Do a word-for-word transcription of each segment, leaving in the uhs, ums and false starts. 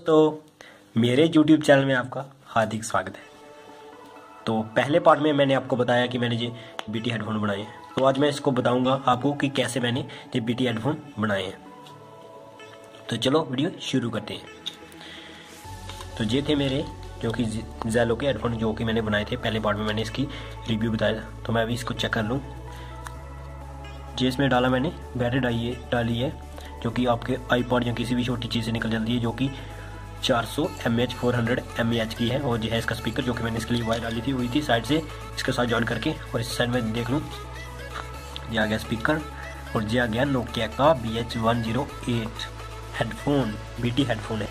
तो मेरे YouTube channel में आपका हार्दिक स्वागत है। तो पहले पार्ट में मैंने आपको बताया कि मैंने ये बीटी हेडफोन बनाए हैं, तो आज मैं इसको बताऊंगा आपको कि कैसे मैंने ये बीटी हेडफोन बनाए हैं। तो चलो वीडियो शुरू करते हैं। तो ये थे मेरे जो कि ज़ेलो के हेडफोन जो कि मैंने बनाए थे। पहले पार्ट में मैंने इसकी रिव्यू बताया था, तो मैं अभी इसको चेक कर लूँ। ये इसमें डाला मैंने बैटरी डाली है डाली है जो कि आपके आईपॉड या किसी भी छोटी चीज़ से निकल जाती है, जो कि चार सौ M H four hundred M H की है। और ये है इसका स्पीकर जो कि मैंने इसके लिए वायर डाली थी हुई थी साइड से इसके साथ जॉइन करके। और इस साइड में देख लूँ, ये आ गया स्पीकर और ये आ गया नोकिया का B H one zero eight headphone BT headphone है।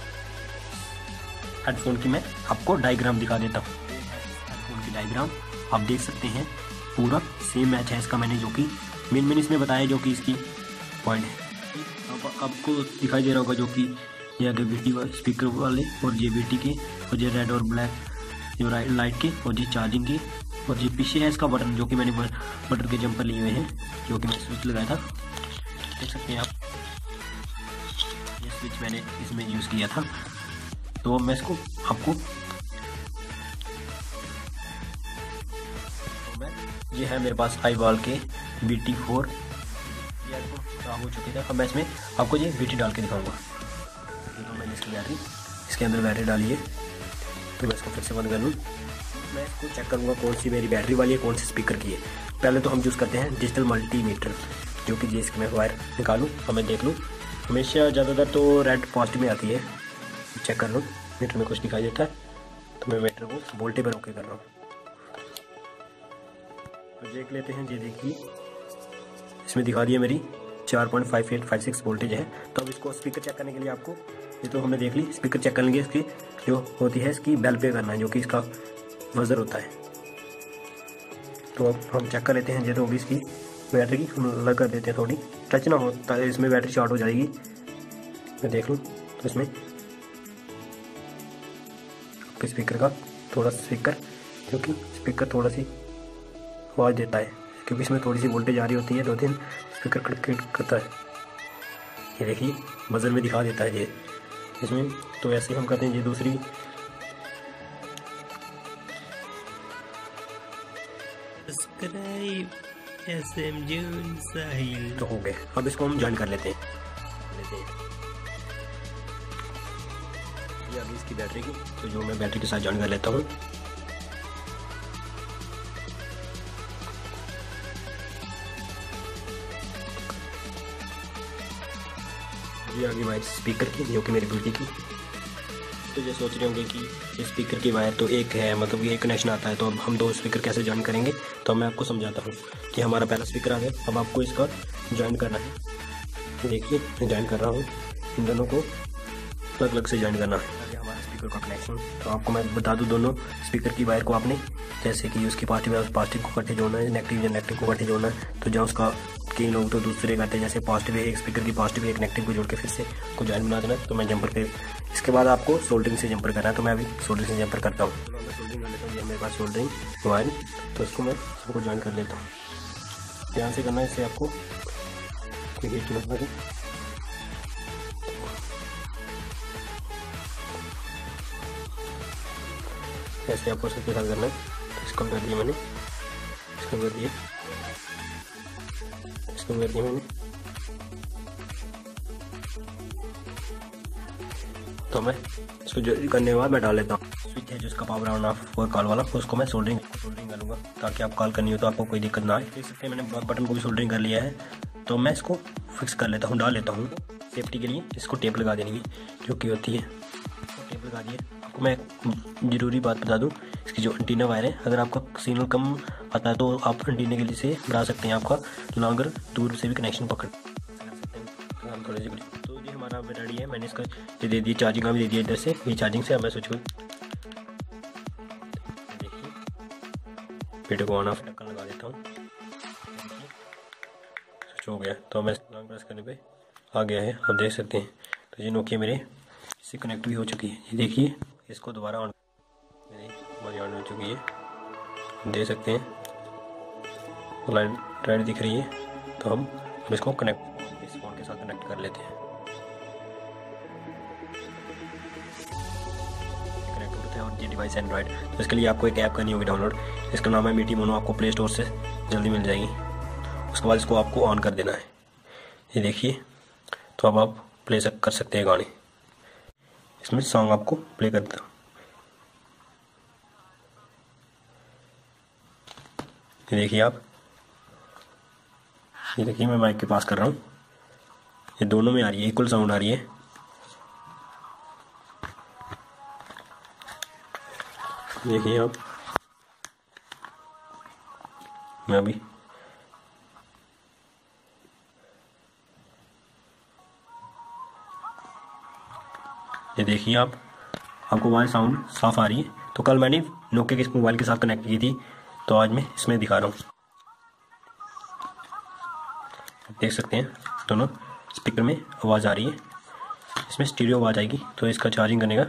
हेडफोन की मैं आपको डायग्राम दिखा देता हूँ। हेडफोन की डायग्राम आप देख सकते हैं, पूरा सेम मैच है इसका। मैंने जो कि मेन मेन इसमें बताया जो कि इसकी पॉइंट है, आप, आपको दिखाई दे रहा होगा जो कि ये आगे बीटी स्पीकर वाले और ये बीटी के और ये रेड और ब्लैक जो लाइट के और ये चार्जिंग के। और ये पीछे है इसका बटन जो कि मैंने बटन के जंपर लिए हुए हैं जो कि मैं स्विच लगाया था, देख सकते हैं आप। ये स्विच मैंने इसमें यूज़ किया था। तो मैं इसको आपको तो मैं ये है मेरे पास आई बॉल के बी टी फोर खराब हो चुके थे। अब मैं इसमें आपको ये बीटी डाल के दिखाऊंगा। तो मैंने इसकी बैटरी इसके अंदर बैटरी डाली है, तो मैं इसको फिर से बंद कर लूँ। मैं इसको चेक करूँगा कौन सी मेरी बैटरी वाली है, कौन सी स्पीकर की है। पहले तो हम यूज़ करते हैं डिजिटल मल्टीमीटर, जो कि ये इसकी मैं वायर निकालूँ और मैं देख लूँ। हमेशा ज़्यादातर तो रेड पॉजिटिव में आती है। चेक कर लूँ, मीटर में कुछ दिखाई देता है तो मैं मीटर को वोल्टेज पर ओके कर रहा हूँ। तो देख लेते हैं, ये देखिए इसमें दिखा दिया मेरी चार point five eight five six voltage है। तो अब इसको स्पीकर चेक करने के लिए आपको, ये तो हमने देख ली, स्पीकर चेक करेंगे इसकी जो होती है इसकी बेल पे करना है, जो कि इसका वजर होता है। तो अब हम चेक कर लेते हैं। ये तो होगी इसकी बैटरी हम अलग कर देते हैं, थोड़ी टच ना हो, इसमें बैटरी शॉर्ट हो जाएगी। मैं देख लूँ तो इसमें स्पीकर का थोड़ा स्पीकर क्योंकि स्पीकर थोड़ा सी आवाज़ देता है, क्योंकि इसमें थोड़ी सी वोल्टेज आ रही होती है, दो तीन स्पीकर कट करता है। ये देखिए बजर में दिखा देता है ये इसमें। तो ऐसे हम करते हैं। ये दूसरी तो हो गए। अब इसको हम ज्वाइन कर लेते हैं लेते हैं ये अभी इसकी बैटरी की, तो जो मैं बैटरी के साथ ज्वाइन कर लेता हूँ। ये आगे वायर स्पीकर की जो कि मेरी बेटी की। तो ये सोच रहे होंगे कि ये स्पीकर की वायर तो एक है, मतलब ये एक कनेक्शन आता है, तो अब हम दो स्पीकर कैसे ज्वाइन करेंगे। तो मैं आपको समझाता हूँ कि हमारा पहला स्पीकर आ गया। अब आपको इसका ज्वाइन करना है। देखिए मैं ज्वाइन कर रहा हूँ, इन दोनों को अलग अलग से ज्वाइन करना है। आगे हमारा स्पीकर का कनेक्शन। तो आपको मैं बता दूँ, दोनों स्पीकर की वायर को आपने जैसे कि उसकी पॉजिटिव है उस पॉजिटिव को इकट्ठे जोड़ना है, नेगेटिव या नेगेटिव को इकट्ठे जोड़ना है। तो जहाँ उसका कई लोग तो दूसरे करते हैं, जैसे पॉजिटिव है एक स्पीकर की पॉजिटिव एक नेगेटिव को जोड़ के फिर से को ज्वाइन बना देना। तो मैं जंपर पे इसके बाद आपको सोल्डरिंग से जंपर करना है, तो मैं अभी सोल्डरिंग से जंपर करता हूँ। तो मैं सोल्डरिंग कर लेता हूँ। ये मेरे पास सोल्डरिंग वायर, तो इसको मैं सबको ज्वाइन कर लेता हूँ। ध्यान से करना है, इससे आपको कोई हीट मत लगे। ऐसे आपको सबके साथ करना है। तो इसको कर दिया मैंने, इसको कर दिया, इसको कर दिया मैंने। तो मैं इसको जो करने के बाद मैं डाल लेता हूँ। स्विच है जो इसका पावर ऑन ऑफ और कॉल वाला, उसको मैं सोल्डरिंग सोल्डरिंग करूँगा ताकि आप कॉल करनी हो तो आपको कोई दिक्कत ना आए। देख सकते हैं मैंने बटन को भी सोल्डरिंग कर लिया है। तो मैं इसको फिक्स कर लेता हूँ, डाल लेता हूँ। सेफ्टी के लिए इसको टेप लगा देनी है जो कि होती है, टेप लगा दिए। आपको मैं ज़रूरी बात बता दूँ, इसकी जो एंटीना वायर है, अगर आपका सिग्नल कम आता है तो आप एंटीना के लिए से बढ़ा सकते हैं, आपका लॉन्गर दूर से भी कनेक्शन पकड़ सकते हैं। हम थोड़े से तो ये हमारा रेडी है। मैंने इसका ये दे दिया, चार्जिंग का भी दे दिया इधर से, ये चार्जिंग से। अब मैं स्विच को देखिए वीडियो को ऑन ऑफ ढक्कन लगा देता हूँ। स्विच हो गया। तो मैं लॉन्ग प्रेस करने पे आ गया है, आप देख सकते हैं। तो ये नोकिया मेरे इससे कनेक्ट भी हो चुकी है। ये देखिए इसको दोबारा ऑन मेरी हमारी ऑन हो चुकी है, देख सकते हैं लाइन रेड दिख रही है। तो हम इसको कनेक्ट इस फोन के साथ कनेक्ट कर लेते हैं। ये डिवाइस एंड्रॉयड, तो इसके लिए आपको एक ऐप करनी होगी डाउनलोड। इसका नाम है मीठी मोनो, आपको प्ले स्टोर से जल्दी मिल जाएगी। उसके बाद इसको आपको ऑन कर देना है। ये देखिए, तो अब आप प्ले कर सकते हैं गाने। इसमें सॉन्ग आपको प्ले कर देता हूँ। ये देखिए आप, ये देखिए मैं माइक के पास कर रहा हूँ, ये दोनों में आ रही है, इक्वल साउंड आ रही है। देखिए आप, मैं अभी ये देखिए आप, आपको आवाज़ साउंड साफ आ रही है। तो कल मैंने नोकिया के इस मोबाइल के साथ कनेक्ट की थी, तो आज मैं इसमें दिखा रहा हूँ। देख सकते हैं दोनों स्पीकर में आवाज़ आ रही है। इसमें स्टीरियो आवाज़ आएगी, तो इसका चार्जिंग करने का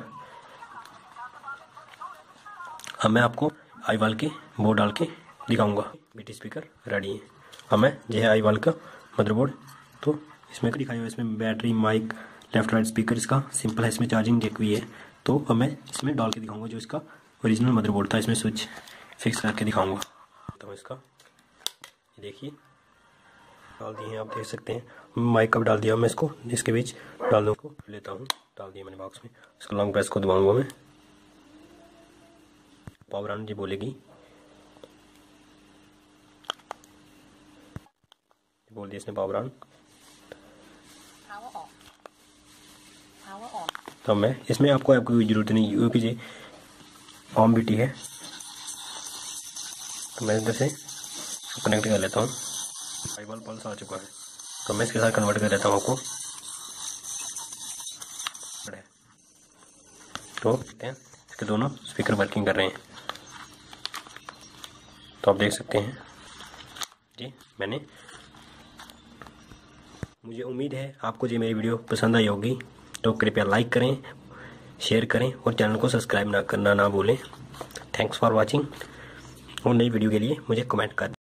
अब मैं आपको आई वाल के बोर्ड डाल के दिखाऊंगा। बीटी स्पीकर रेडी है। अब मैं जो है आई वाल का मदरबोर्ड, तो इसमें दिखाई हुआ, इसमें battery, mic, left right speaker इसका सिंपल है, इसमें चार्जिंग जैक भी है। तो अब मैं इसमें डाल के दिखाऊंगा जो इसका ओरिजिनल मदरबोर्ड था। इसमें स्विच फिक्स करके दिखाऊंगा। तो इसका ये देखिए डाल दिए हैं, आप देख सकते हैं। माइक कब डाल दिया, मैं इसको इसके बीच डाल दूँ को लेता हूँ। डाल दिया मैंने बॉक्स में। इसका लॉन्ग प्रेस को दबाऊंगा मैं, पावर ऑन जी बोलेगी, बोल दिया इसने पावर ऑन। तो मैं इसमें आपको ऐप की जरूरत नहीं, यूपी जी ऑन बीटी है। तो मैं इधर से कनेक्ट कर लेता हूँ। आई वाल पल्स आ चुका है, तो मैं इसके साथ कन्वर्ट कर देता हूँ आपको। तो देखते हैं इसके दोनों स्पीकर वर्किंग कर रहे हैं। तो आप देख सकते हैं जी, मैंने मुझे उम्मीद है आपको जो मेरी वीडियो पसंद आई होगी। तो कृपया लाइक करें, शेयर करें और चैनल को सब्सक्राइब ना करना ना भूलें। Thanks for watching. और नई वीडियो के लिए मुझे कमेंट कर